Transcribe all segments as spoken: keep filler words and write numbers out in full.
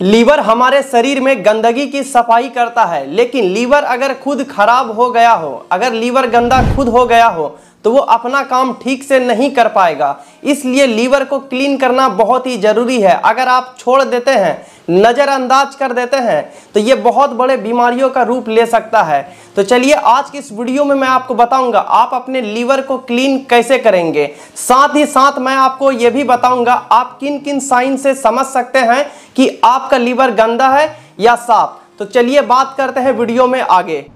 Liver हमारे शरीर में गंदगी की सफाई करता है, लेकिन लीवर अगर खुद खराब हो गया हो, अगर लीवर गंदा खुद हो गया हो तो वो अपना काम ठीक से नहीं कर पाएगा। इसलिए लीवर को क्लीन करना बहुत ही जरूरी है। अगर आप छोड़ देते हैं, नज़रअंदाज कर देते हैं तो ये बहुत बड़े बीमारियों का रूप ले सकता है। तो चलिए आज की इस वीडियो में मैं आपको बताऊंगा आप अपने लीवर को क्लीन कैसे करेंगे। साथ ही साथ मैं आपको ये भी बताऊंगा आप किन किन साइन से समझ सकते हैं कि आपका लीवर गंदा है या साफ। तो चलिए बात करते हैं वीडियो में आगे।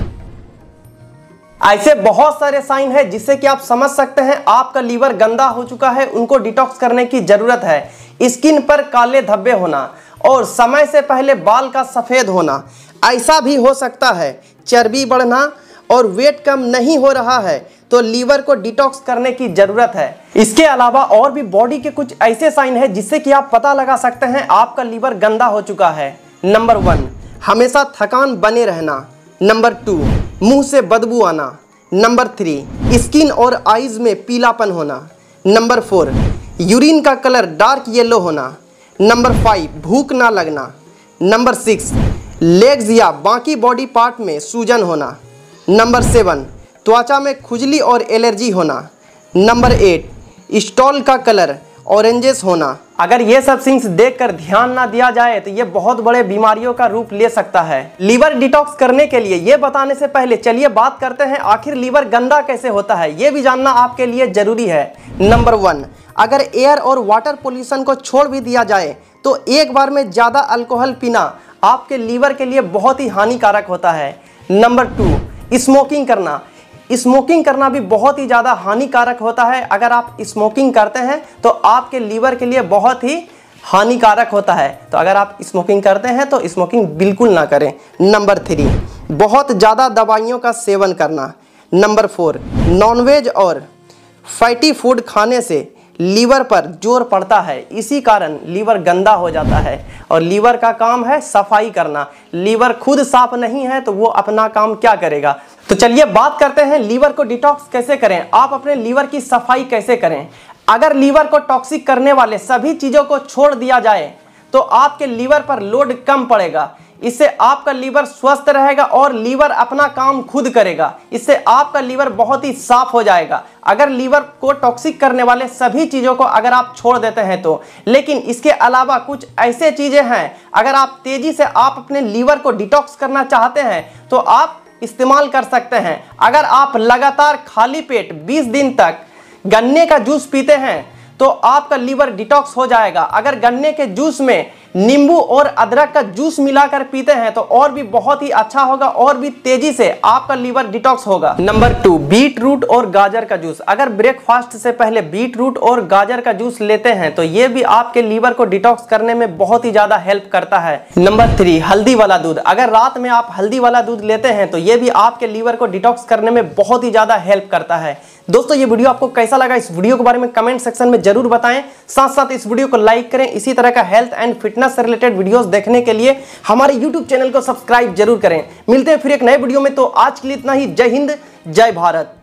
ऐसे बहुत सारे साइन है जिससे कि आप समझ सकते हैं आपका लीवर गंदा हो चुका है, उनको डिटॉक्स करने की जरूरत है। स्किन पर काले धब्बे होना और समय से पहले बाल का सफेद होना, ऐसा भी हो सकता है चर्बी बढ़ना और वेट कम नहीं हो रहा है तो लीवर को डिटॉक्स करने की जरूरत है। इसके अलावा और भी बॉडी के कुछ ऐसे साइन है जिससे कि आप पता लगा सकते हैं आपका लीवर गंदा हो चुका है। नंबर वन, हमेशा थकान बने रहना। नंबर टू, मुंह से बदबू आना। नंबर थ्री, स्किन और आईज में पीलापन होना। नंबर फोर, यूरिन का कलर डार्क येलो होना। नंबर फाइव, भूख ना लगना। नंबर सिक्स, लेग्स या बाकी बॉडी पार्ट में सूजन होना। नंबर सेवन, त्वचा में खुजली और एलर्जी होना। नंबर एट, स्टॉल का कलर ऑरेंजेस होना। अगर ये सब थिंग्स देखकर ध्यान ना दिया जाए तो ये बहुत बड़े बीमारियों का रूप ले सकता है। लीवर डिटॉक्स करने के लिए ये बताने से पहले चलिए बात करते हैं आखिर लीवर गंदा कैसे होता है, ये भी जानना आपके लिए जरूरी है। नंबर वन, अगर एयर और वाटर पोल्यूशन को छोड़ भी दिया जाए तो एक बार में ज़्यादा अल्कोहल पीना आपके लीवर के लिए बहुत ही हानिकारक होता है। नंबर टू, स्मोकिंग करना। स्मोकिंग करना भी बहुत ही ज़्यादा हानिकारक होता है। अगर आप स्मोकिंग करते हैं तो आपके लीवर के लिए बहुत ही हानिकारक होता है। तो अगर आप स्मोकिंग करते हैं तो स्मोकिंग बिल्कुल ना करें। नंबर थ्री, बहुत ज़्यादा दवाइयों का सेवन करना। नंबर फोर, नॉनवेज और फैटी फूड खाने से लीवर पर जोर पड़ता है, इसी कारण लीवर गंदा हो जाता है। और लीवर का काम है सफाई करना। लीवर खुद साफ नहीं है तो वो अपना काम क्या करेगा। तो चलिए बात करते हैं लीवर को डिटॉक्स कैसे करें, आप अपने लीवर की सफाई कैसे करें। अगर लीवर को टॉक्सिक करने वाले सभी चीज़ों को छोड़ दिया जाए तो आपके लीवर पर लोड कम पड़ेगा। इससे आपका लीवर स्वस्थ रहेगा और लीवर अपना काम खुद करेगा। इससे आपका लीवर बहुत ही साफ हो जाएगा अगर लीवर को टॉक्सिक करने वाले सभी चीज़ों को अगर आप छोड़ देते हैं तो। लेकिन इसके अलावा कुछ ऐसे चीज़ें हैं, अगर आप तेज़ी से आप अपने लीवर को डिटॉक्स करना चाहते हैं तो आप इस्तेमाल कर सकते हैं। अगर आप लगातार खाली पेट बीस दिन तक गन्ने का जूस पीते हैं तो आपका लीवर डिटॉक्स हो जाएगा। अगर गन्ने के जूस में नींबू और अदरक का जूस मिलाकर पीते हैं तो और भी बहुत ही अच्छा होगा और भी तेजी से आपका लीवर डिटॉक्स होगा। नंबर टू, बीट रूट और गाजर का जूस। अगर ब्रेकफास्ट से पहले बीट रूट और गाजर का जूस लेते हैं तो ये भी आपके लीवर को डिटॉक्स करने में बहुत ही ज्यादा हेल्प करता है। नंबर थ्री, हल्दी वाला दूध। अगर रात में आप हल्दी वाला दूध लेते हैं तो ये भी आपके लीवर को डिटॉक्स करने में बहुत ही ज्यादा हेल्प करता है। दोस्तों ये वीडियो आपको कैसा लगा, इस वीडियो के बारे में कमेंट सेक्शन में जरूर बताएं। साथ साथ इस वीडियो को लाइक करें। इसी तरह का हेल्थ एंड फिटनेस से रिलेटेड वीडियोस देखने के लिए हमारे यूट्यूब चैनल को सब्सक्राइब जरूर करें। मिलते हैं फिर एक नए वीडियो में, तो आज के लिए इतना ही। जय हिंद, जय भारत।